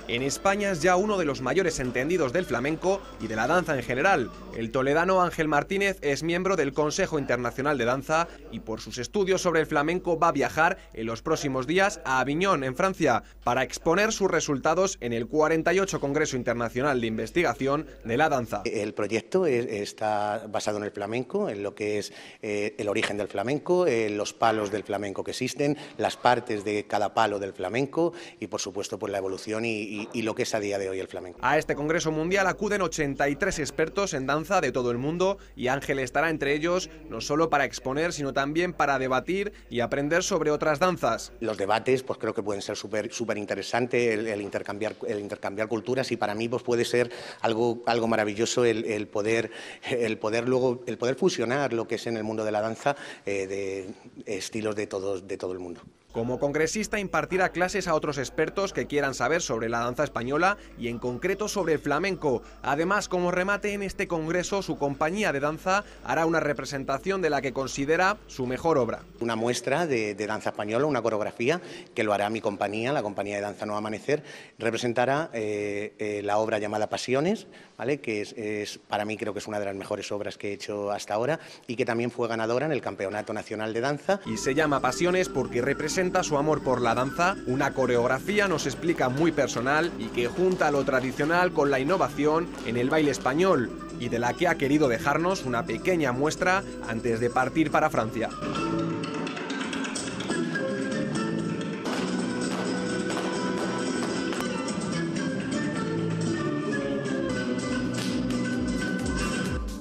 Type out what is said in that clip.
En España es ya uno de los mayores entendidos del flamenco y de la danza en general. El toledano Ángel Martínez es miembro del Consejo Internacional de Danza y por sus estudios sobre el flamenco va a viajar en los próximos días a Aviñón, en Francia, para exponer sus resultados en el 48 Congreso Internacional de Investigación de la Danza. El proyecto está basado en el flamenco, en lo que es el origen del flamenco, los palos del flamenco que existen, las partes de cada palo del flamenco y, por supuesto, pues la evolución y lo que es a día de hoy el flamenco. A este Congreso Mundial acuden 83 expertos en danza de todo el mundo y Ángel estará entre ellos no solo para exponer, sino también para debatir y aprender sobre otras danzas. Los debates pues creo que pueden ser súper interesantes, el intercambiar culturas, y para mí pues puede ser algo maravilloso el poder fusionar lo que es en el mundo de la danza de estilos de todo el mundo. Como congresista impartirá clases a otros expertos que quieran saber sobre la danza española y en concreto sobre el flamenco. Además, como remate en este congreso, su compañía de danza hará una representación de la que considera su mejor obra. Una muestra de danza española, una coreografía que lo hará mi compañía, la compañía de danza Nuevo Amanecer. Representará la obra llamada Pasiones, ¿vale? Que es para mí creo que es una de las mejores obras que he hecho hasta ahora y que también fue ganadora en el Campeonato Nacional de Danza. Y se llama Pasiones porque representa su amor por la danza, una coreografía, nos explica, muy personal y que junta lo tradicional con la innovación en el baile español y de la que ha querido dejarnos una pequeña muestra antes de partir para Francia.